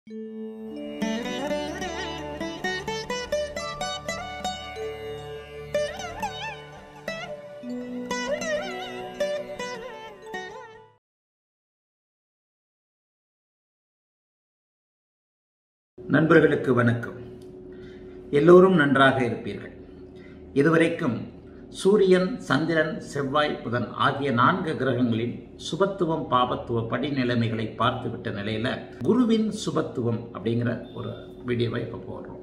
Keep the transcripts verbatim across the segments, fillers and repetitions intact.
நண்பர்களுக்கு வணக்கம். எல்லோரும் நன்றாக இருப்பீர்கள். இதுவரைக்கும் சூரியன், சந்திரன், செவ்வாய், புதன் ஆகிய நான்கு கிரகங்களின் சுபத்துவம், பாபத்துவ படிநிலைமைகளை பார்த்துவிட்ட நிலையில குருவின் சுபத்துவம் அப்படிங்கிற ஒரு வீடியோவை இப்ப போடுறோம்.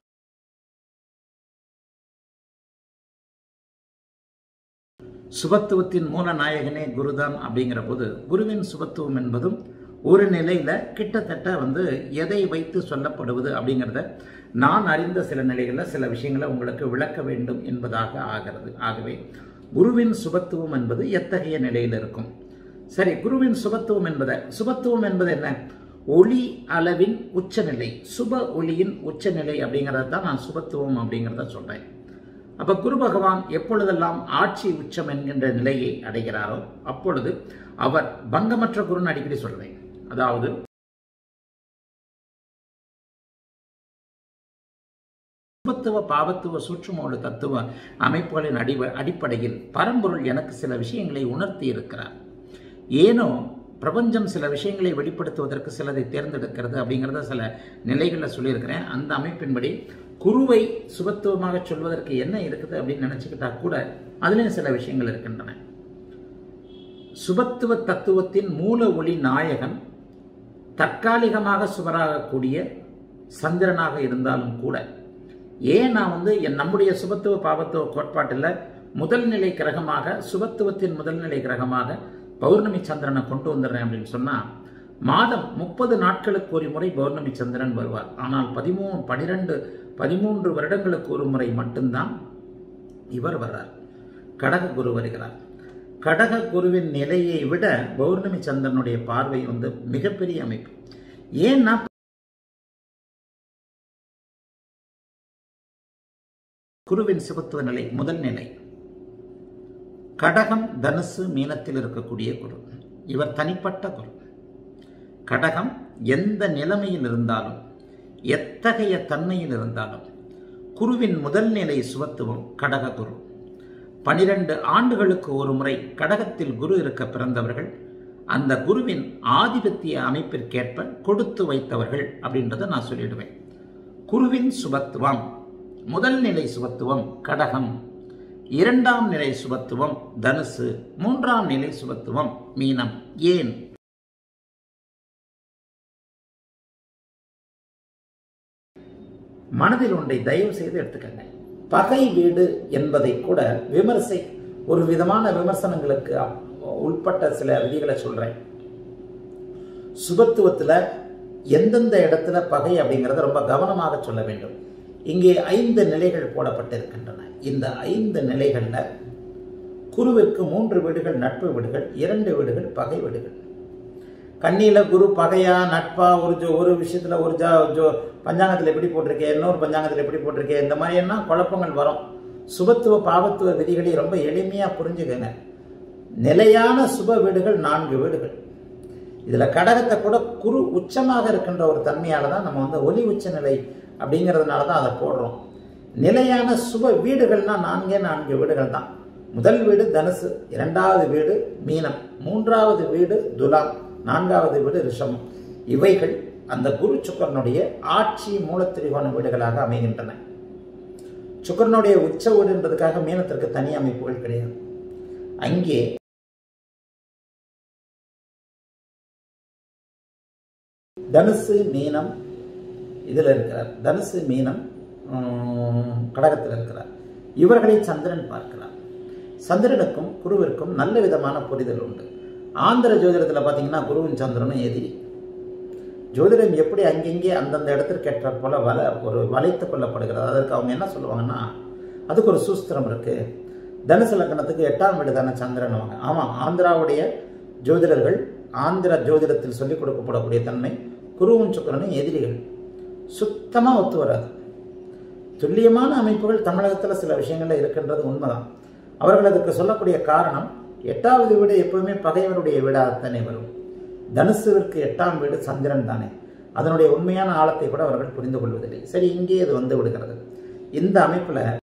சுபத்துவத்தின் மூல நாயகனே குருதான். அப்படிங்கிற போது குருவின் சுபத்துவம் என்பதும் ஒரு நிலையில கிட்டத்தட்ட வந்து எதை வைத்து சொல்லப்படுவது அப்படிங்கிறத நான் அறிந்த சில நிலைகளில் சில விஷயங்களை உங்களுக்கு விளக்க வேண்டும் என்பதாக ஆகிறது. ஆகவே குருவின் சுபத்துவம் என்பது எத்தகைய நிலையில் இருக்கும்? சரி, குருவின் சுபத்துவம் என்பதை சுபத்துவம் என்பது என்ன? ஒளி அளவின் உச்சநிலை, சுப ஒளியின் உச்சநிலை அப்படிங்கிறத தான் நான் சுபத்துவம் அப்படிங்கிறத சொல்றேன். அப்ப குரு பகவான் எப்பொழுதெல்லாம் ஆட்சி உச்சம் என்கின்ற நிலையை அடைகிறாரோ அப்பொழுது அவர் பங்கமற்ற குருன்னு அடிக்கடி சொல்றேன். அதாவது சுபத்துவ, பாவத்துவ, சூட்சுமோடு தத்துவ அமைப்புகளின் அடி அடிப்படையில் பரம்பொருள் எனக்கு சில விஷயங்களை உணர்த்தி இருக்கிறார். ஏனோ பிரபஞ்சம் சில விஷயங்களை வெளிப்படுத்துவதற்கு சிலதை தேர்ந்தெடுக்கிறது அப்படிங்கிறத சில நிலைகளில் சொல்லியிருக்கிறேன். அந்த அமைப்பின்படி குருவை சுபத்துவமாக சொல்வதற்கு என்ன இருக்குது அப்படின்னு நினைச்சுக்கிட்டா கூட அதுலேயும் சில விஷயங்கள் இருக்கின்றன. சுபத்துவ தத்துவத்தின் மூல ஒளி நாயகன் தற்காலிகமாக சுவராகக்கூடிய சந்திரனாக இருந்தாலும் கூட, ஏன் நான் வந்து என் நம்முடைய சுபத்துவ பாவத்துவ கோட்பாட்டில் முதல் நிலை கிரகமாக, சுபத்துவத்தின் முதல் நிலை கிரகமாக பௌர்ணமி சந்திரனை கொண்டு வந்துடுறேன் அப்படின்னு சொன்னா, மாதம் முப்பது நாட்களுக்கு ஒரு முறை பௌர்ணமி சந்திரன் வருவார். ஆனால் பதிமூணு பனிரெண்டு பதிமூன்று வருடங்களுக்கு ஒரு முறை மட்டும்தான் இவர் வர்றார். கடக குரு வருகிறார். கடக குருவின் நிலையை விட பௌர்ணமி சந்திரனுடைய பார்வை வந்து மிகப்பெரிய அமைப்பு. ஏன்னா குருவின் சுபத்துவ நிலை முதல் நிலை கடகம், தனுசு, மீனத்தில் இருக்கக்கூடிய குரு. இவர் தனிப்பட்ட குரு. கடகம் எந்த நிலைமையில் இருந்தாலும், எத்தகைய தன்மையில் இருந்தாலும், குருவின் முதல் நிலை சுபத்துவம் கடக குரு. பனிரெண்டு ஆண்டுகளுக்கு ஒரு முறை கடகத்தில் குரு இருக்க பிறந்தவர்கள் அந்த குருவின் ஆதிபத்திய அமைப்பிற்கேற்ப கொடுத்து வைத்தவர்கள் அப்படின்றத நான் சொல்லிடுவேன். குருவின் சுபத்துவம் முதல் நிலை சுபத்துவம் கடகம், இரண்டாம் நிலை சுபத்துவம் தனுசு, மூன்றாம் நிலை சுபத்துவம் மீனம். ஏன்? மனதில் ஒன்றை தயவு செய்து எடுத்துக்கங்க. பகை வீடு என்பதை கூட விமர்சை ஒரு விதமான விமர்சனங்களுக்கு உட்பட்ட சில விதிகளை சொல்றேன். சுபத்துவத்துல எந்தெந்த இடத்துல பகை அப்படிங்கிறத ரொம்ப கவனமாக சொல்ல வேண்டும். இங்கே ஐந்து நிலைகள் போடப்பட்டிருக்கின்றன. இந்த ஐந்து நிலைகள்ல குருவிற்கு மூன்று வீடுகள் நட்பு வீடுகள், இரண்டு வீடுகள் பகை வீடுகள். கண்ணியில குரு பகையா நட்பா, ஒரு ஜோ ஒரு விஷயத்துல ஒரு ஜா ஜோ பஞ்சாங்கத்தில் எப்படி போட்டிருக்கேன், இன்னொரு பஞ்சாங்கத்தில் எப்படி போட்டிருக்கேன், இந்த மாதிரி என்ன குழப்பங்கள் வரும். சுபத்துவ பாவத்துவ விதிகளை ரொம்ப எளிமையா புரிஞ்சுக்கங்க. நிலையான சுப வீடுகள் நான்கு வீடுகள். இதுல கடகத்தை கூட குரு உச்சமாக இருக்கின்ற ஒரு தன்மையால தான் நம்ம வந்து ஒலி உச்ச நிலை அப்படிங்கிறதுனால தான் அதை போடுறோம். நிலையான சுப வீடுகள்னா நான்கே நான்கு வீடுகள் தான். முதல் வீடு தனுசு, இரண்டாவது வீடு மீனம், மூன்றாவது வீடு துலாம், நான்காவது வீடு ரிஷபம். இவைகள் அந்த குரு சுக்கரனுடைய ஆட்சி மூலத்திரிகோண வீடுகளாக அமைகின்றன. சுக்கரனுடைய உச்ச வீடுன்றதுக்காக மீனத்திற்கு தனி அமைப்புகள் கிடையாது. அங்கே தனுசு மீனம் இதுல இருக்கிறார். தனுசு மீனம் கடகத்தில் இருக்கிறார். இவர்களை சந்திரன் பார்க்கிறார். சந்திரனுக்கும் குருவிற்கும் நல்ல விதமான புரிதல் உண்டு. ஆந்திர ஜோதிடத்தில் பார்த்தீங்கன்னா குருவின் சந்திரனும் எதிரி. ஜோதிடம் எப்படி அங்கங்கே அந்தந்த இடத்திற்கு ஏற்ற போல வலை ஒரு வளைத்து கொள்ளப்படுகிறது. அதற்கு அவங்க என்ன சொல்லுவாங்கன்னா, அதுக்கு ஒரு சூஸ்திரம் இருக்கு. தனுசு லக்னத்துக்கு எட்டாம் வீடு தானே சந்திரன். வாங்க ஆமாம், ஆந்திராவுடைய ஜோதிடர்கள் ஆந்திர ஜோதிடத்தில் சொல்லிக் கொடுக்கப்படக்கூடிய தன்மை குருவும் சுக்கிரனும் எதிரிகள். சுத்தமாக ஒத்து வராது. துல்லியமான அமைப்புகள் தமிழகத்தில் சில விஷயங்கள்ல இருக்கின்றது உண்மைதான். அவர்கள் அதுக்கு சொல்லக்கூடிய காரணம், எட்டாவது வீடு எப்பவுமே பகைவருடைய வீடாகத்தானே வரும். தனுசுவிற்கு எட்டாம் வீடு சந்திரன் தானே. அதனுடைய உண்மையான ஆழத்தை கூட அவர்கள் புரிந்து கொள்வதில்லை. சரி, இங்கே அது வந்து விடுகிறது. இந்த அமைப்பில்